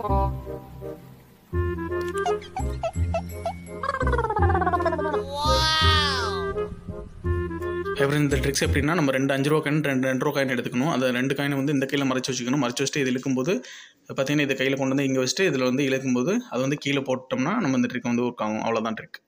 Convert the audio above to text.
அப்புறம் இந்த ட்ரிக்ஸ் எப்படின்னா, நம்ம 2 5 ரூபா காயின் 2 2 ரூபா காயின் எடுத்துக்கணும். அந்த 2 காயினை வந்து இந்த கையில் மறைச்சி வச்சுக்கணும். மறைச்சி வச்சுட்டு இது இழுக்கும்போது பார்த்தீங்கன்னா, இதை கையில் கொண்டு வந்து இங்கே வச்சுட்டு இதில் வந்து இழுக்கும்போது அது வந்து கீழே போட்டோம்னா நம்ம இந்த ட்ரிக் வந்து ஒர்க் ஆகும். அவ்வளோதான் ட்ரிக்.